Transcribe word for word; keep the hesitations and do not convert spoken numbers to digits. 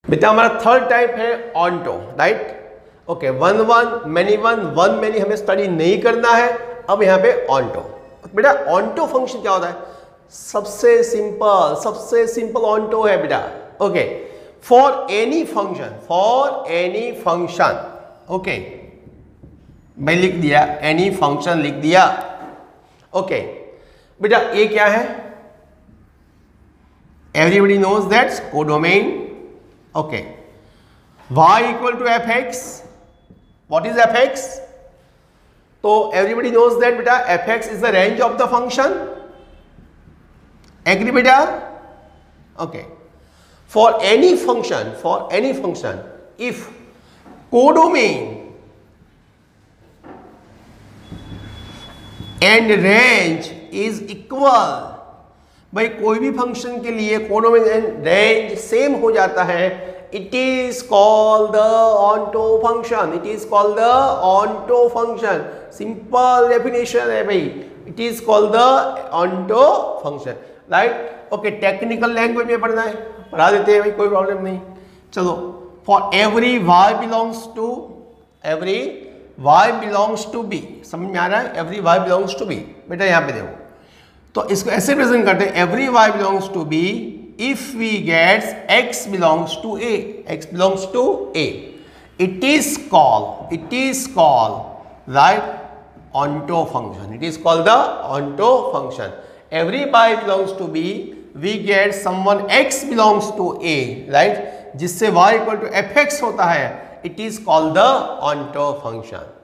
बेटा हमारा third type है onto, right. Okay, one one many one one many हमें स्टडी नहीं करना है। अब यहाँ पे ऑन्टो। बेटा ऑन्टो फंक्शन क्या होता है? सबसे सिंपल सबसे सिंपल ऑन्टो है बेटा। Okay, for any function, for any function, okay मैं लिख दिया, एनी फंक्शन लिख दिया। ओके बेटा ये क्या है? Everybody knows that's codomain. Okay, y equal to f x. What is f x? तो एवरीबडी नोज दैट बेटा f x is the range of the function. Agree बेटा? Okay, for any function, for any function if codomain and range is equal, भाई कोई भी function के लिए codomain and range same हो जाता है, it is called the onto function. It is called the onto function. Simple definition है भाई, it is called the onto function, right. Okay, technical language में पढ़ना है, पढ़ा देते हैं भाई, कोई प्रॉब्लम नहीं। चलो, for every y belongs to, every y belongs to b, समझ में आ रहा है? Every y belongs to b। बेटा यहाँ पे देखो, तो इसको ऐसे प्रेजेंट करते हैं, every y belongs to b if we gets x belongs to a, x belongs to a, it is called, it is called right onto function. It is called the onto function. Every y belongs to b, we get someone x belongs to a, right, जिससे y equal to f x होता है, it is called the onto function.